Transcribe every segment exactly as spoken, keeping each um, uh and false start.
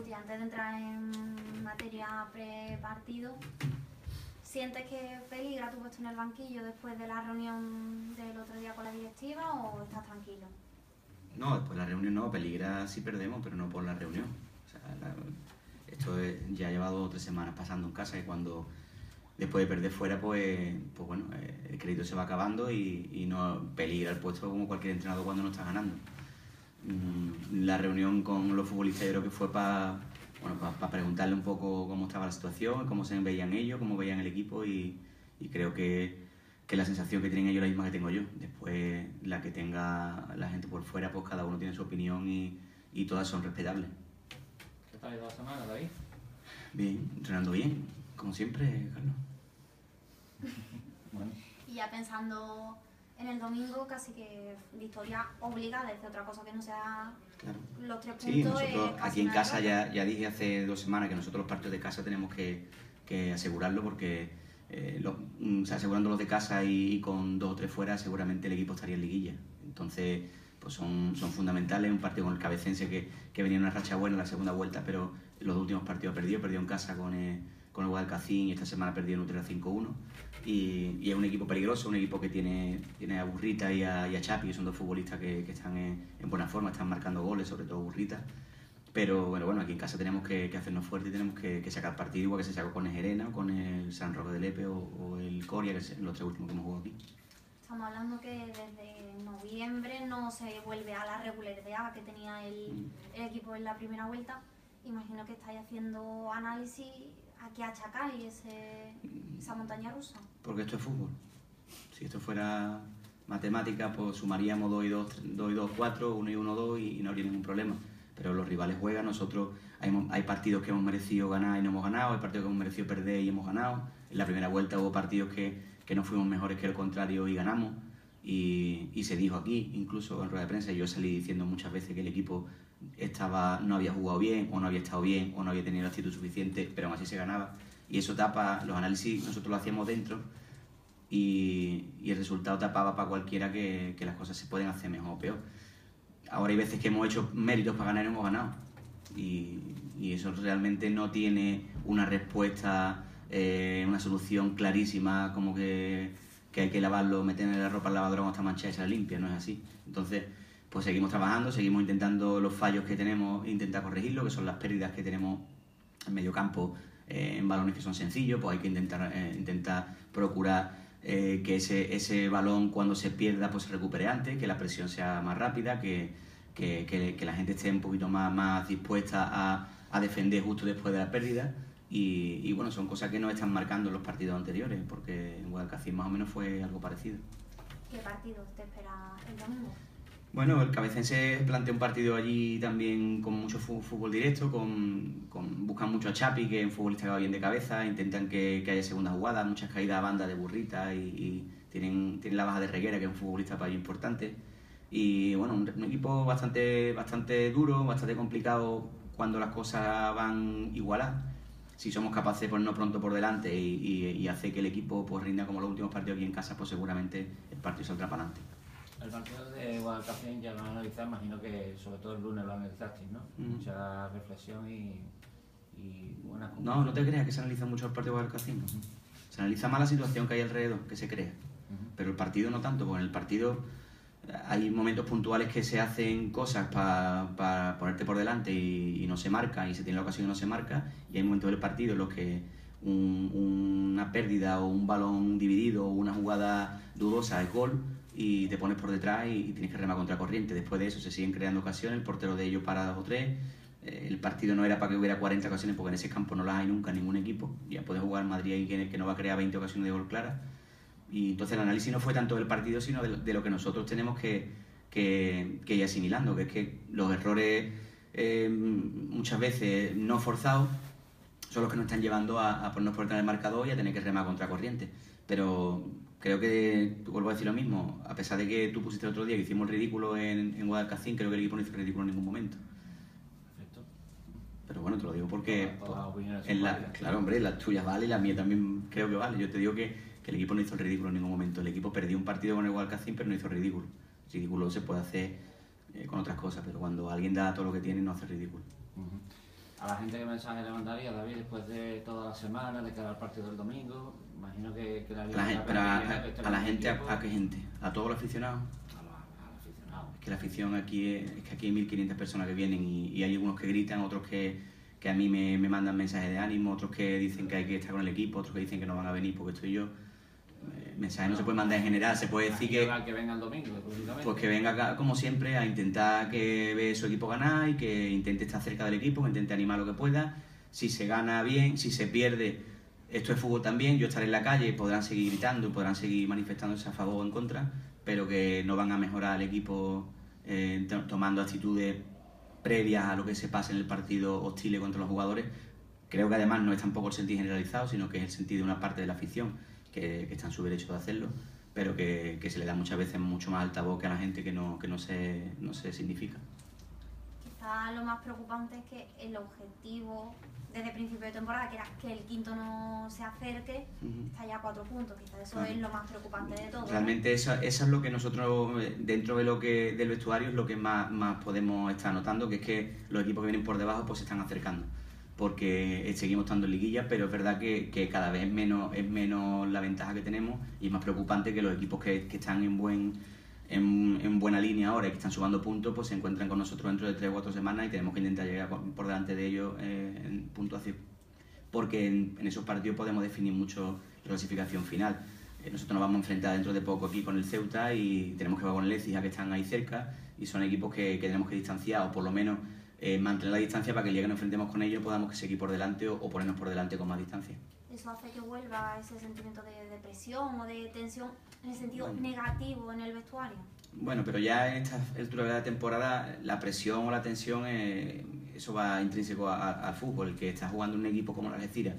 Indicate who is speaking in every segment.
Speaker 1: Guti, antes de entrar en materia pre-partido, ¿sientes que peligra tu puesto en el banquillo después de la reunión del otro día con la directiva o estás tranquilo?
Speaker 2: No, después de la reunión no, peligra si perdemos, pero no por la reunión. O sea, la, esto es, ya lleva dos o tres semanas pasando en casa y cuando después de perder fuera, pues, pues bueno, eh, el crédito se va acabando y, y no peligra el puesto como cualquier entrenador cuando no está ganando. Mm, la reunión con los futbolistas yo creo que fue para bueno, pa, pa preguntarle un poco cómo estaba la situación, cómo se veían ellos, cómo veían el equipo y, y creo que, que la sensación que tienen ellos es la misma que tengo yo. Después la que tenga la gente por fuera, pues cada uno tiene su opinión y, y todas son respetables.
Speaker 3: ¿Qué tal ha ido la semana, David?
Speaker 2: Bien, entrenando bien, como siempre, Carlos.
Speaker 3: Bueno.
Speaker 1: Y ya pensando en el domingo, casi que victoria obligada, es otra cosa que no sea
Speaker 2: Claro.
Speaker 1: los tres puntos.
Speaker 2: Sí, nosotros
Speaker 1: eh,
Speaker 2: aquí en casa ya, ya dije hace dos semanas que nosotros los partidos de casa tenemos que, que asegurarlo porque eh, los, o sea, asegurando los de casa y, y con dos o tres fuera seguramente el equipo estaría en liguilla. Entonces pues son, son fundamentales. Un partido con el Cabecense que, que venía en una racha buena en la segunda vuelta, pero los últimos partidos perdió, perdió en casa con el, con el Guadalcacín y esta semana perdió en Utrera cinco uno. Y, y es un equipo peligroso, un equipo que tiene, tiene a Burrita y a, y a Chapi, que son dos futbolistas que, que están en, en buena forma, están marcando goles, sobre todo Burrita. Pero bueno, bueno, aquí en casa tenemos que, que hacernos fuertes y tenemos que, que sacar partido, igual que se sacó con el Gerena, con el San Roque de Lepe o, o el Coria, que son los tres últimos que hemos jugado aquí.
Speaker 1: Estamos hablando que desde noviembre no se vuelve a la regularidad que tenía el,
Speaker 2: Mm.
Speaker 1: el equipo en la primera vuelta. Imagino que estáis haciendo análisis a qué achacáis ese, esa montaña rusa.
Speaker 2: Porque esto es fútbol. Si esto fuera matemática, pues sumaríamos dos y dos, dos y dos, cuatro, uno y uno, dos y, y no habría ningún problema. Pero los rivales juegan, nosotros hay, hay partidos que hemos merecido ganar y no hemos ganado, hay partidos que hemos merecido perder y hemos ganado. En la primera vuelta hubo partidos que, que no fuimos mejores que el contrario y ganamos. Y, y se dijo aquí, incluso en rueda de prensa, y yo salí diciendo muchas veces que el equipo estaba, no había jugado bien, o no había estado bien, o no había tenido la actitud suficiente, pero aún así se ganaba. Y eso tapa, los análisis nosotros lo hacíamos dentro, y, y el resultado tapaba para cualquiera que, que las cosas se pueden hacer mejor o peor. Ahora hay veces que hemos hecho méritos para ganar y hemos ganado. Y, y eso realmente no tiene una respuesta, eh, una solución clarísima, como que, que hay que lavarlo, meter en la ropa al lavadora hasta manchar y se la limpia, no es así. Entonces, pues seguimos trabajando, seguimos intentando los fallos que tenemos, intentar corregirlo, que son las pérdidas que tenemos en medio campo, eh, en balones que son sencillos, pues hay que intentar, eh, intentar procurar eh, que ese, ese balón cuando se pierda pues se recupere antes, que la presión sea más rápida, que, que, que, que la gente esté un poquito más, más dispuesta a, a defender justo después de la pérdida. Y, y bueno, son cosas que nos están marcando en los partidos anteriores, porque en Guadalcacín más o menos fue algo parecido.
Speaker 1: ¿Qué partido te espera el domingo?
Speaker 2: Bueno, el Cabecense plantea un partido allí también con mucho fútbol directo, con, con, buscan mucho a Chapi, que es un futbolista que va bien de cabeza, intentan que, que haya segunda jugada, muchas caídas a banda de Burrita y, y tienen, tienen la baja de Reguera, que es un futbolista para ellos importante. Y bueno, un, un equipo bastante, bastante duro, bastante complicado cuando las cosas van igualadas. Si somos capaces de ponernos pronto por delante y, y, y hacer que el equipo pues, rinda como los últimos partidos aquí en casa, pues seguramente el partido saldrá para adelante.
Speaker 3: El partido de Guadalcacín ya lo han analizado, imagino que sobre todo el lunes lo analizasteis, ¿no?
Speaker 2: Mm.
Speaker 3: Mucha reflexión y, y buenas conclusiones.
Speaker 2: No, no te creas que se analiza mucho el partido de Guadalcacín. ¿No? Se analiza más la situación que hay alrededor, que se crea.
Speaker 3: Uh-huh.
Speaker 2: Pero el partido no tanto, porque en el partido hay momentos puntuales que se hacen cosas para pa ponerte por delante y, y no se marca, y se tiene la ocasión y no se marca, y hay momentos del partido en los que un, una pérdida o un balón dividido o una jugada dudosa es gol y te pones por detrás y, y tienes que remar contra corriente. Después de eso se siguen creando ocasiones, el portero de ellos para dos o tres. Eh, el partido no era para que hubiera cuarenta ocasiones, porque en ese campo no las hay nunca en ningún equipo. Ya puede jugar Madrid ahí que, que no va a crear veinte ocasiones de gol claras. Y entonces el análisis no fue tanto del partido, sino de, de lo que nosotros tenemos que, que, que ir asimilando, que es que los errores eh, muchas veces no forzados son los que nos están llevando a, a ponernos por detrás del marcador y a tener que remar contra corriente. Pero creo que, vuelvo a decir lo mismo, a pesar de que tú pusiste el otro día que hicimos el ridículo en, en Guadalcacín, creo que el equipo no hizo el ridículo en ningún momento.
Speaker 3: Perfecto.
Speaker 2: Pero bueno, te lo digo porque
Speaker 3: Todas, todas las opiniones
Speaker 2: en
Speaker 3: son
Speaker 2: la,
Speaker 3: válidas.
Speaker 2: claro, hombre, las tuyas vale y las mías también creo que vale. Yo te digo que, que el equipo no hizo el ridículo en ningún momento. El equipo perdió un partido con el Guadalcacín, pero no hizo el ridículo. El ridículo se puede hacer eh, con otras cosas, pero cuando alguien da todo lo que tiene no hace ridículo.
Speaker 3: Uh-huh. A la gente, ¿qué mensaje le mandaría, David, después de toda la semana, de cara al partido del domingo? Imagino que, que la,
Speaker 2: A la gente, pero a, a, a la gente, a, a qué gente, a todos los aficionados.
Speaker 3: A los, a los aficionados.
Speaker 2: Es que la afición aquí es, es que aquí hay mil quinientas personas que vienen y, y hay algunos que gritan, otros que, que a mí me, me mandan mensajes de ánimo, otros que dicen que hay que estar con el equipo, otros que dicen que no van a venir porque estoy yo. Eh, mensajes no se puede mandar en general, se puede decir que,
Speaker 3: que venga el domingo, públicamente.
Speaker 2: Pues que venga acá, como siempre, a intentar que vea su equipo ganar y que intente estar cerca del equipo, que intente animar lo que pueda. Si se gana bien, si se pierde, esto es fútbol también, yo estaré en la calle, podrán seguir gritando, podrán seguir manifestándose a favor o en contra, pero que no van a mejorar el equipo eh, tomando actitudes previas a lo que se pase en el partido hostil contra los jugadores. Creo que además no es tampoco el sentir generalizado, sino que es el sentir de una parte de la afición, que, que está en su derecho de hacerlo, pero que, que se le da muchas veces mucho más altavoz que a la gente que no, que no, se, no se significa.
Speaker 1: Quizá lo más preocupante es que el objetivo desde el principio de temporada, que era que el quinto no se acerque, uh-huh. está ya a cuatro puntos. Quizá eso uh-huh. es lo más preocupante de todo.
Speaker 2: Realmente ¿no? eso, eso es lo que nosotros, dentro de lo que del vestuario, es lo que más, más podemos estar notando, que es que los equipos que vienen por debajo pues se están acercando. Porque seguimos estando en liguilla, pero es verdad que, que cada vez menos, es menos la ventaja que tenemos y es más preocupante que los equipos que, que están en buen en, en buena línea ahora y que están sumando puntos, pues se encuentran con nosotros dentro de tres o cuatro semanas y tenemos que intentar llegar por delante de ellos eh, en puntuación. Porque en, en esos partidos podemos definir mucho la clasificación final. Eh, nosotros nos vamos a enfrentar dentro de poco aquí con el Ceuta y tenemos que jugar con el Lecija, que están ahí cerca, y son equipos que, que tenemos que distanciar o por lo menos Eh, mantener la distancia para que el día que nos enfrentemos con ellos podamos seguir por delante o, o ponernos por delante con más distancia.
Speaker 1: ¿Eso hace que vuelva ese sentimiento de depresión o de tensión en el sentido
Speaker 2: bueno.
Speaker 1: negativo en el vestuario?
Speaker 2: Bueno, pero ya en esta altura de la temporada la presión o la tensión, eh, eso va intrínseco al fútbol. El que está jugando un equipo como la Algeciras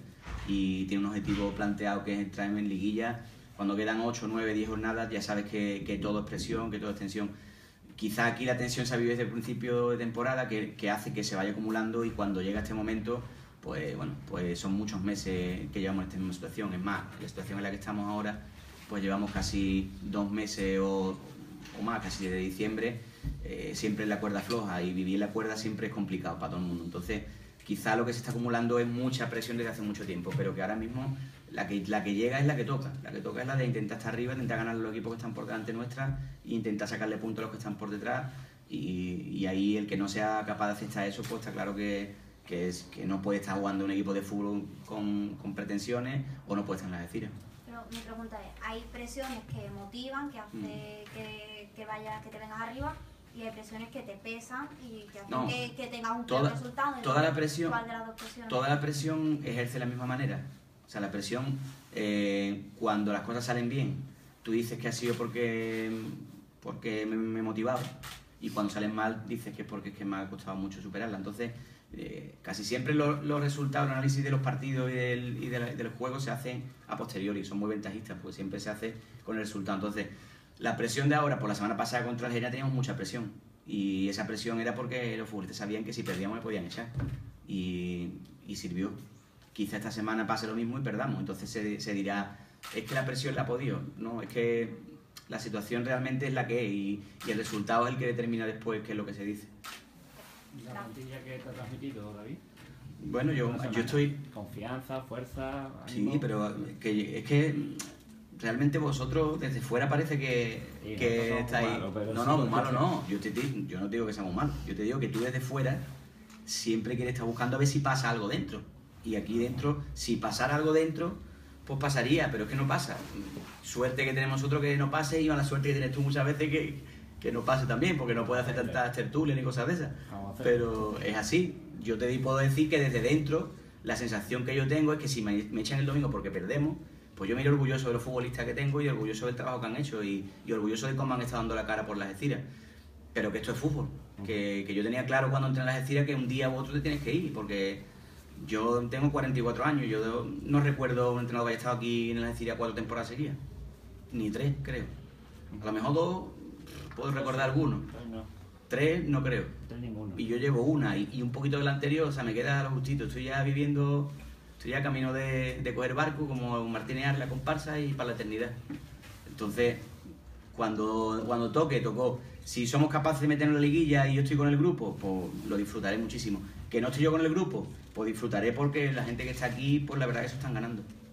Speaker 2: y tiene un objetivo planteado que es entrar en liguilla, cuando quedan ocho, nueve, diez jornadas ya sabes que, que todo es presión, que todo es tensión. Quizá aquí la tensión se ha vivido desde el principio de temporada, que, que hace que se vaya acumulando y cuando llega este momento, pues bueno, pues son muchos meses que llevamos en esta misma situación. Es más, la situación en la que estamos ahora, pues llevamos casi dos meses o, o más, casi desde diciembre, eh, siempre en la cuerda floja, y vivir en la cuerda siempre es complicado para todo el mundo. Entonces, quizá lo que se está acumulando es mucha presión desde hace mucho tiempo, pero que ahora mismo la que, la que llega es la que toca. La que toca es la de intentar estar arriba, intentar ganar a los equipos que están por delante nuestra e intentar sacarle puntos a los que están por detrás. Y, y ahí el que no sea capaz de aceptar eso, pues está claro que, que, es, que no puede estar jugando un equipo de fútbol con, con pretensiones o no puede estar en la Algeciras.
Speaker 1: Pero mi pregunta es, ¿hay presiones que motivan, que hacen mm. que, que, vaya, que te vengas arriba? Y hay presiones que te pesan y que hacen no, que, que tengas un
Speaker 2: toda,
Speaker 1: peor resultado.
Speaker 2: Toda la presión,
Speaker 1: ¿cuál de las dos presiones?
Speaker 2: Toda la presión ejerce de la misma manera. O sea, la presión, eh, cuando las cosas salen bien, tú dices que ha sido porque, porque me, me he motivado. Y cuando salen mal, dices que es porque es que me ha costado mucho superarla. Entonces, eh, casi siempre los, los resultados, el análisis de los partidos y, del, y de, la, de los juegos se hacen a posteriori. Son muy ventajistas, porque siempre se hace con el resultado. Entonces, la presión de ahora, por la semana pasada contra Algeria teníamos mucha presión. Y esa presión era porque los futbolistas sabían que si perdíamos me podían echar. Y, y sirvió. Quizá esta semana pase lo mismo y perdamos. Entonces se, se dirá, es que la presión la ha podido. No, es que la situación realmente es la que es y, y el resultado es el que determina después qué es lo que se dice.
Speaker 3: ¿Y la plantilla que te ha transmitido, David?
Speaker 2: Bueno, yo, yo estoy...
Speaker 3: Confianza, fuerza, ánimo.
Speaker 2: Sí, pero que, es que realmente vosotros desde fuera parece que, sí, que estáis... Malo, no, no, muy malo no. Yo, te, yo no te digo que seamos malos. Yo te digo que tú desde fuera siempre quieres estar buscando a ver si pasa algo dentro. Y aquí dentro, si pasara algo dentro, pues pasaría, pero es que no pasa. Suerte que tenemos nosotros que no pase y mala suerte que tienes tú muchas veces que, que no pase también, porque no puedes hacer tantas tertulias ni cosas de esas. Pero es así. Yo te puedo decir que desde dentro la sensación que yo tengo es que si me, me echan el domingo porque perdemos, pues yo me iré orgulloso de los futbolistas que tengo y orgulloso del trabajo que han hecho y, y orgulloso de cómo han estado dando la cara por las Algeciras. Pero que esto es fútbol. Que, que yo tenía claro cuando entré en las Algeciras que un día u otro te tienes que ir, porque... Yo tengo cuarenta y cuatro años, yo no recuerdo un entrenador que haya estado aquí en la Algeciras cuatro temporadas seguidas, ni tres, creo. A lo mejor dos, puedo recordar algunos. Tres, no creo. Y yo llevo una y, y un poquito de la anterior, o sea, me queda lo justito. Estoy ya viviendo, estoy ya camino de, de coger barco, como Martinear, la comparsa y para la eternidad. Entonces, cuando, cuando toque, tocó. Si somos capaces de meternos en la liguilla y yo estoy con el grupo, pues lo disfrutaré muchísimo. ¿Que no estoy yo con el grupo? Pues disfrutaré porque la gente que está aquí, pues la verdad que se están ganando.